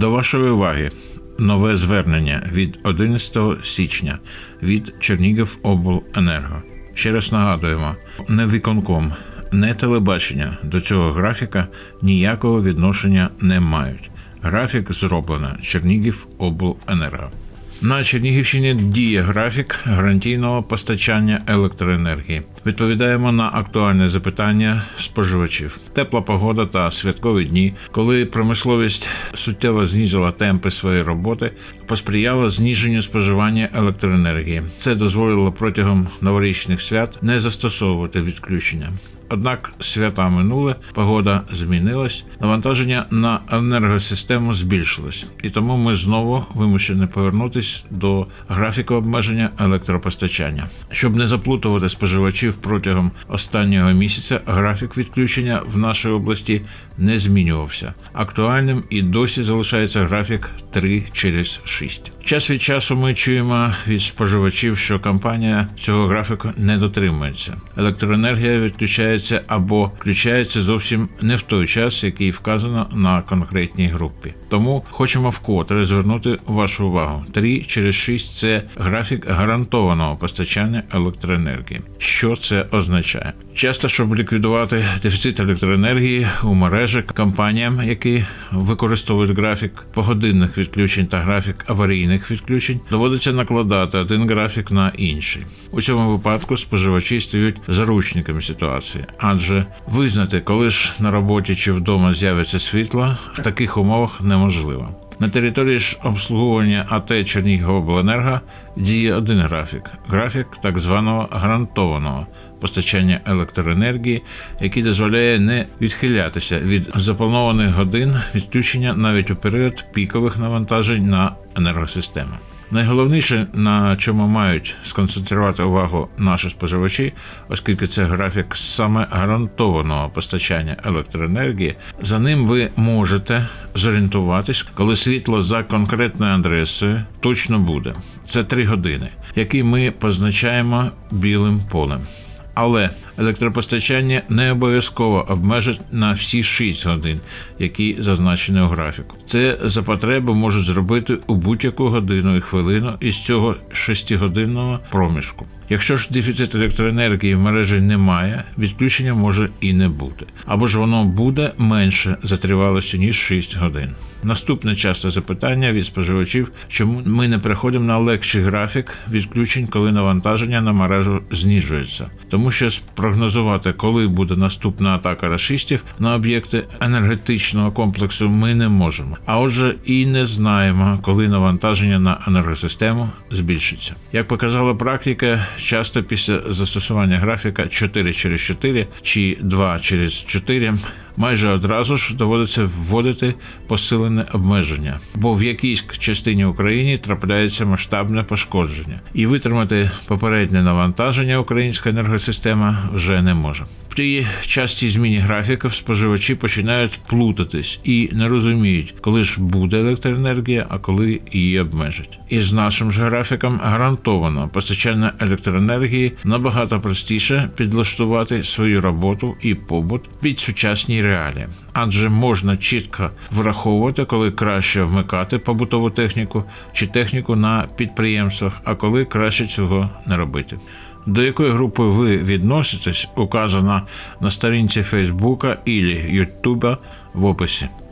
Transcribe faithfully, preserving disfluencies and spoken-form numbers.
До вашої уваги нове звернення від одинадцятого січня від Чернігівобленерго. Ще раз нагадуємо, не виконком, не телебачення до цього графіка ніякого відношення не мають. Графік зроблено Чернігівобленерго. На Чернігівщині діє графік гарантійного постачання електроенергії. Відповідаємо на актуальне запитання споживачів. Тепла погода та святкові дні, коли промисловість суттєво знизила темпи своєї роботи, посприяла зниженню споживання електроенергії. Це дозволило протягом новорічних свят не застосовувати відключення. Однак свята минули, погода змінилась, навантаження на енергосистему збільшилось. І тому ми знову вимушені повернутися до графіку обмеження електропостачання. Щоб не заплутувати споживачів протягом останнього місяця, графік відключення в нашій області не змінювався. Актуальним і досі залишається графік три через шість. Час від часу ми чуємо від споживачів, що компанія цього графіку не дотримується. Електроенергія відключається або включається зовсім не в той час, який вказано на конкретній групі. Тому хочемо вкотре звернути вашу увагу. три через шість – це графік гарантованого постачання електроенергії. Що це означає? Часто, щоб ліквідувати дефіцит електроенергії у мережі, компаніям, які використовують графік погодинних відключень та графік аварійних відключень, доводиться накладати один графік на інший. У цьому випадку споживачі стають заручниками ситуації, адже визнати, коли ж на роботі чи вдома з'явиться світло, в таких умовах неможливо. На території ж обслуговування АТ Чернігівобленерго діє один графік – графік так званого гарантованого постачання електроенергії, який дозволяє не відхилятися від запланованих годин відключення навіть у період пікових навантажень на енергосистему. Найголовніше, на чому мають сконцентрувати увагу наші споживачі, оскільки це графік саме гарантованого постачання електроенергії, за ним ви можете зорієнтуватись, коли світло за конкретною адресою точно буде. Це три години, які ми позначаємо білим полем. Але електропостачання не обов'язково обмежить на всі шість годин, які зазначені у графіку. Це за потреби можуть зробити у будь-яку годину і хвилину із цього шестигодинного проміжку. Якщо ж дефіцит електроенергії в мережі немає, відключення може і не бути. Або ж воно буде менше за тривалістю, ніж шість годин. Наступне часте запитання від споживачів, чому ми не переходимо на легший графік відключень, коли навантаження на мережу знижується. Тому що спрогнозувати, коли буде наступна атака рашистів на об'єкти енергетичного комплексу, ми не можемо. А отже, і не знаємо, коли навантаження на енергосистему збільшиться. Як показала практика, часто після застосування графіка чотири через чотири чи два через чотири майже одразу ж доводиться вводити посилене обмеження, бо в якійсь частині України трапляється масштабне пошкодження. І витримати попереднє навантаження українська енергосистема вже не може. При частій зміні графіків споживачі починають плутатись і не розуміють, коли ж буде електроенергія, а коли її обмежать. І з нашим ж графіком гарантовано постачання електроенергії набагато простіше підлаштувати свою роботу і побут під сучасні реалії. Адже можна чітко враховувати, коли краще вмикати побутову техніку чи техніку на підприємствах, а коли краще цього не робити. До якої групи ви відноситесь, указано на сторінці Фейсбука або Ютуба в описі.